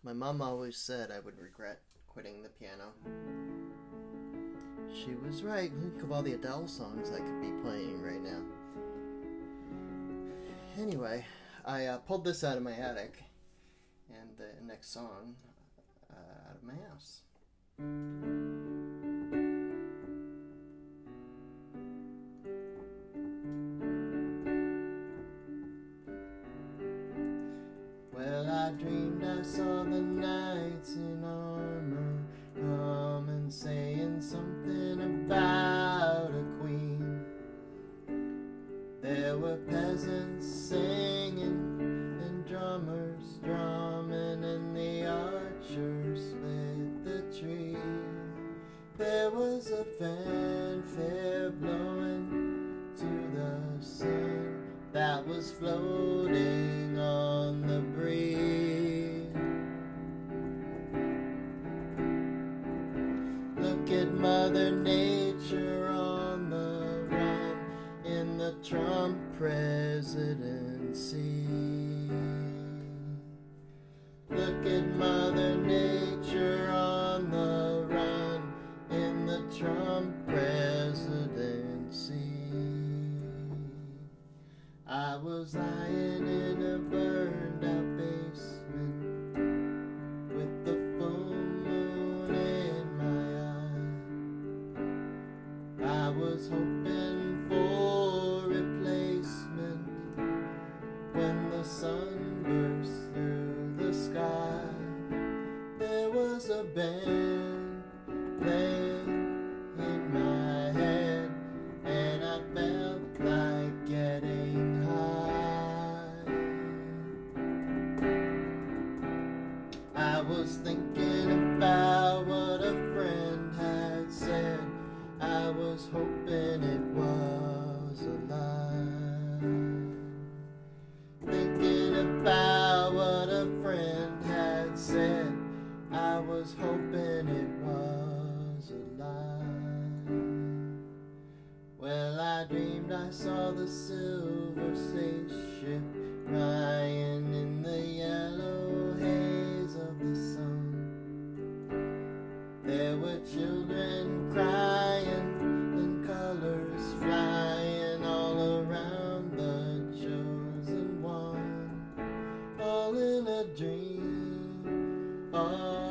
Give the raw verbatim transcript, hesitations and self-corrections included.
My mom always said I would regret quitting the piano. She was right. Think of all the Adele songs I could be playing right now. Anyway, I uh, pulled this out of my attic, and the next song uh, out of my house. Well, I dreamed I saw the knights in armor come and saying something about a queen. There were peasants singing and drummers drumming, and the archers split the tree. There was a fanfare blowing to the sun that was floating on the breeze. Look at Mother Nature on the run in the Trump presidency. Look at Mother Nature on the run in the Trump presidency. I was lying in a burned out basement with the full moon in my eye. I was hoping for replacement when the sun burst through the sky. There was a band playing in my head, and I felt like getting high. I was thinking about what a friend had said. I was hoping it was a lie. Thinking about what a friend had said. I was hoping it was a lie. Well, I dreamed I saw the silver spaceship lying in the yellow haze of the sun. There were children crying and colors flying all around the chosen one. All in a dream, all